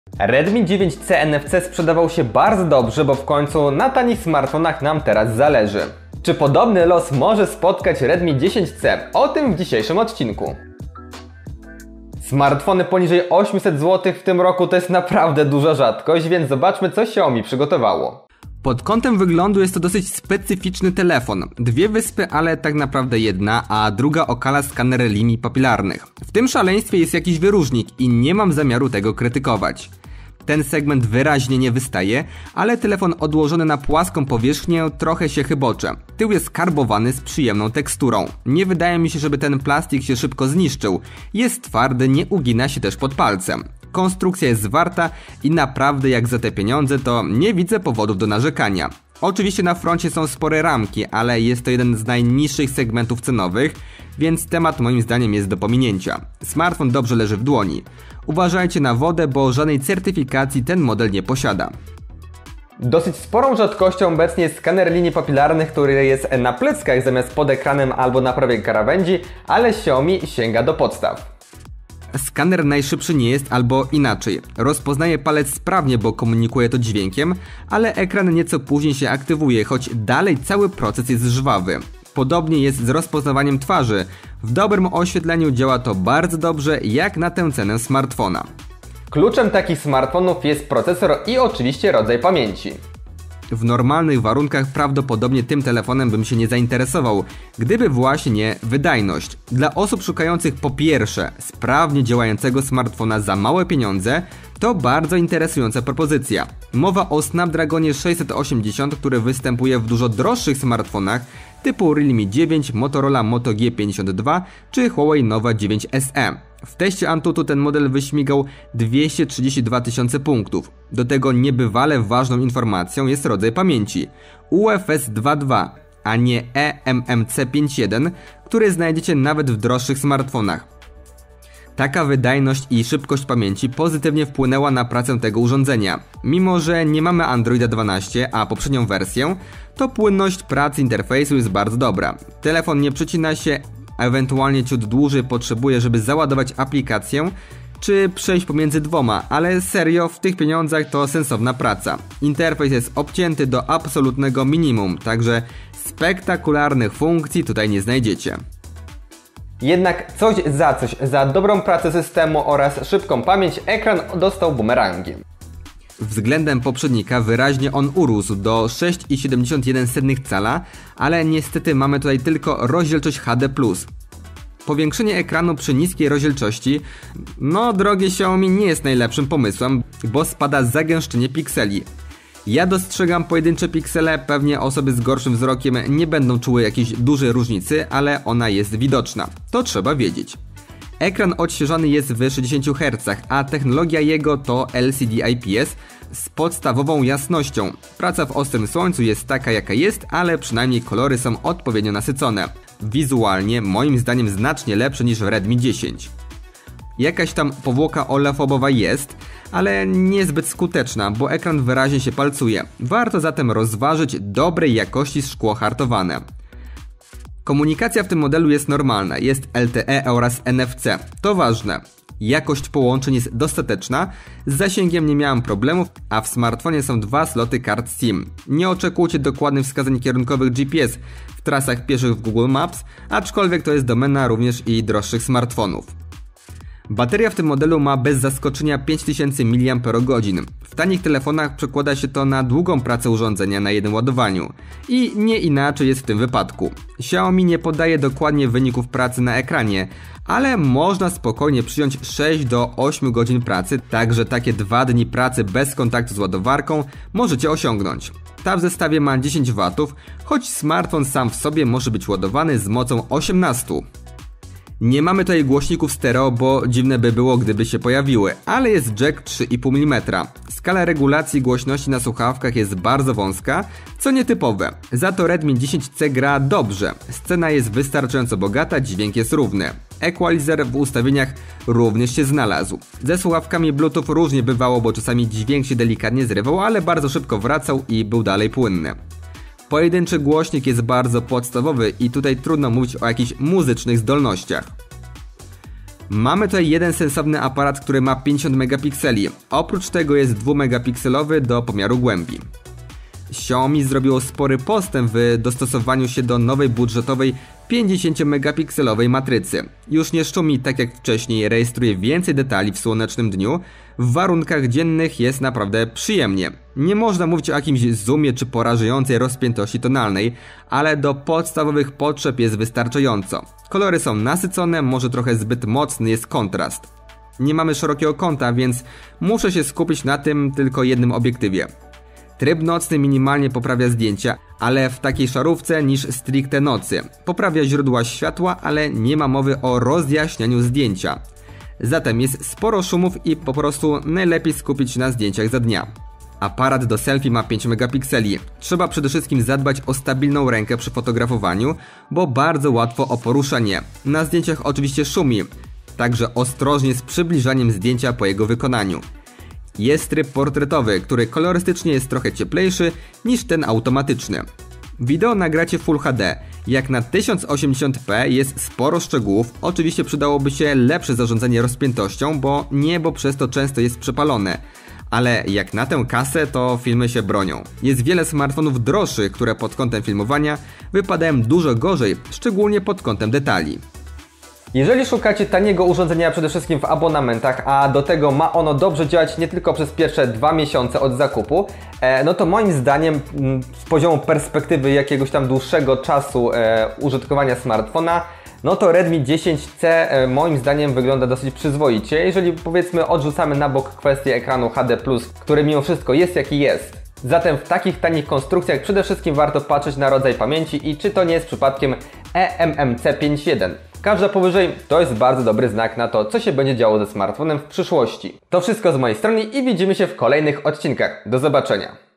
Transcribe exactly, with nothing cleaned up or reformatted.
Redmi dziewięć C N F C sprzedawał się bardzo dobrze, bo w końcu na tanich smartfonach nam teraz zależy. Czy podobny los może spotkać Redmi dziesięć C? O tym w dzisiejszym odcinku. Smartfony poniżej osiemset złotych w tym roku to jest naprawdę duża rzadkość, więc zobaczmy, co Xiaomi przygotowało. Pod kątem wyglądu jest to dosyć specyficzny telefon. Dwie wyspy, ale tak naprawdę jedna, a druga okala skaner linii papilarnych. W tym szaleństwie jest jakiś wyróżnik i nie mam zamiaru tego krytykować. Ten segment wyraźnie nie wystaje, ale telefon odłożony na płaską powierzchnię trochę się chybocze. Tył jest karbowany z przyjemną teksturą. Nie wydaje mi się, żeby ten plastik się szybko zniszczył. Jest twardy, nie ugina się też pod palcem. Konstrukcja jest zwarta i naprawdę jak za te pieniądze to nie widzę powodów do narzekania. Oczywiście na froncie są spore ramki, ale jest to jeden z najniższych segmentów cenowych, więc temat moim zdaniem jest do pominięcia. Smartfon dobrze leży w dłoni. Uważajcie na wodę, bo żadnej certyfikacji ten model nie posiada. Dosyć sporą rzadkością obecnie jest skaner linii papilarnych, który jest na pleckach zamiast pod ekranem albo na prawej krawędzi, ale Xiaomi sięga do podstaw. Skaner najszybszy nie jest, albo inaczej. Rozpoznaje palec sprawnie, bo komunikuje to dźwiękiem, ale ekran nieco później się aktywuje, choć dalej cały proces jest żwawy. Podobnie jest z rozpoznawaniem twarzy. W dobrym oświetleniu działa to bardzo dobrze, jak na tę cenę smartfona. Kluczem takich smartfonów jest procesor i oczywiście rodzaj pamięci. W normalnych warunkach prawdopodobnie tym telefonem bym się nie zainteresował, gdyby właśnie nie wydajność. Dla osób szukających po pierwsze sprawnie działającego smartfona za małe pieniądze, to bardzo interesująca propozycja. Mowa o Snapdragonie sześćset osiemdziesiąt, który występuje w dużo droższych smartfonach typu Realme dziewięć, Motorola Moto G pięćdziesiąt dwa czy Huawei Nova dziewięć S E. W teście Antutu ten model wyśmigał dwieście trzydzieści dwa tysiące punktów. Do tego niebywale ważną informacją jest rodzaj pamięci U F S dwa dwa, a nie E M M C pięć jeden, który znajdziecie nawet w droższych smartfonach. Taka wydajność i szybkość pamięci pozytywnie wpłynęła na pracę tego urządzenia. Mimo że nie mamy Androida dwanaście, a poprzednią wersję, to płynność pracy interfejsu jest bardzo dobra. Telefon nie przecina się, a ewentualnie ciut dłużej potrzebuje, żeby załadować aplikację, czy przejść pomiędzy dwoma, ale serio, w tych pieniądzach to sensowna praca. Interfejs jest obcięty do absolutnego minimum, także spektakularnych funkcji tutaj nie znajdziecie. Jednak coś za coś, za dobrą pracę systemu oraz szybką pamięć ekran dostał bumerangiem. Względem poprzednika wyraźnie on urósł do sześć przecinek siedemdziesiąt jeden cala, ale niestety mamy tutaj tylko rozdzielczość H D plus. Powiększenie ekranu przy niskiej rozdzielczości, no drogie Xiaomi, nie jest najlepszym pomysłem, bo spada zagęszczenie pikseli. Ja dostrzegam pojedyncze piksele, pewnie osoby z gorszym wzrokiem nie będą czuły jakiejś dużej różnicy, ale ona jest widoczna. To trzeba wiedzieć. Ekran odświeżany jest w sześćdziesięciu hercach, a technologia jego to L C D I P S z podstawową jasnością. Praca w ostrym słońcu jest taka jaka jest, ale przynajmniej kolory są odpowiednio nasycone. Wizualnie moim zdaniem znacznie lepsze niż w Redmi dziesięć. Jakaś tam powłoka olefobowa jest, ale niezbyt skuteczna, bo ekran wyraźnie się palcuje. Warto zatem rozważyć dobrej jakości szkło hartowane. Komunikacja w tym modelu jest normalna, jest L T E oraz N F C. To ważne. Jakość połączeń jest dostateczna, z zasięgiem nie miałem problemów, a w smartfonie są dwa sloty kart SIM. Nie oczekujcie dokładnych wskazań kierunkowych G P S w trasach pieszych w Google Maps, aczkolwiek to jest domena również i droższych smartfonów. Bateria w tym modelu ma bez zaskoczenia pięć tysięcy miliamperogodzin. W tanich telefonach przekłada się to na długą pracę urządzenia na jednym ładowaniu. I nie inaczej jest w tym wypadku. Xiaomi nie podaje dokładnie wyników pracy na ekranie, ale można spokojnie przyjąć sześć do ośmiu godzin pracy, także takie dwa dni pracy bez kontaktu z ładowarką możecie osiągnąć. Ta w zestawie ma dziesięć watów, choć smartfon sam w sobie może być ładowany z mocą osiemnaście. Nie mamy tutaj głośników stereo, bo dziwne by było, gdyby się pojawiły, ale jest jack trzy i pół milimetra. Skala regulacji głośności na słuchawkach jest bardzo wąska, co nietypowe. Za to Redmi dziesięć C gra dobrze. Scena jest wystarczająco bogata, dźwięk jest równy. Equalizer w ustawieniach również się znalazł. Ze słuchawkami Bluetooth różnie bywało, bo czasami dźwięk się delikatnie zrywał, ale bardzo szybko wracał i był dalej płynny. Pojedynczy głośnik jest bardzo podstawowy i tutaj trudno mówić o jakichś muzycznych zdolnościach. Mamy tutaj jeden sensowny aparat, który ma pięćdziesiąt megapikseli. Oprócz tego jest dwumegapikselowy do pomiaru głębi. Xiaomi zrobiło spory postęp w dostosowaniu się do nowej budżetowej pięćdziesięciomegapikselowej matrycy. Już nie szumi tak jak wcześniej, rejestruje więcej detali w słonecznym dniu. W warunkach dziennych jest naprawdę przyjemnie. Nie można mówić o jakimś zoomie czy porażającej rozpiętości tonalnej, ale do podstawowych potrzeb jest wystarczająco. Kolory są nasycone, może trochę zbyt mocny jest kontrast. Nie mamy szerokiego kąta, więc muszę się skupić na tym tylko jednym obiektywie. Tryb nocny minimalnie poprawia zdjęcia, ale w takiej szarówce niż stricte nocy. Poprawia źródła światła, ale nie ma mowy o rozjaśnianiu zdjęcia. Zatem jest sporo szumów i po prostu najlepiej skupić się na zdjęciach za dnia. Aparat do selfie ma pięć megapikseli. Trzeba przede wszystkim zadbać o stabilną rękę przy fotografowaniu, bo bardzo łatwo o poruszenie. Na zdjęciach oczywiście szumi, także ostrożnie z przybliżaniem zdjęcia po jego wykonaniu. Jest tryb portretowy, który kolorystycznie jest trochę cieplejszy niż ten automatyczny. Wideo nagracie Full H D. Jak na tysiąc osiemdziesiąt p jest sporo szczegółów, oczywiście przydałoby się lepsze zarządzanie rozpiętością, bo niebo przez to często jest przepalone. Ale jak na tę kasę, to filmy się bronią. Jest wiele smartfonów droższych, które pod kątem filmowania wypadają dużo gorzej, szczególnie pod kątem detali. Jeżeli szukacie taniego urządzenia przede wszystkim w abonamentach, a do tego ma ono dobrze działać nie tylko przez pierwsze dwa miesiące od zakupu, e, no to moim zdaniem m, z poziomu perspektywy jakiegoś tam dłuższego czasu e, użytkowania smartfona, no to Redmi dziesięć C e, moim zdaniem wygląda dosyć przyzwoicie, jeżeli powiedzmy odrzucamy na bok kwestię ekranu H D plus, który mimo wszystko jest jaki jest. Zatem w takich tanich konstrukcjach przede wszystkim warto patrzeć na rodzaj pamięci i czy to nie jest przypadkiem E M M C pięć jeden. Każda powyżej to jest bardzo dobry znak na to, co się będzie działo ze smartfonem w przyszłości. To wszystko z mojej strony i widzimy się w kolejnych odcinkach. Do zobaczenia.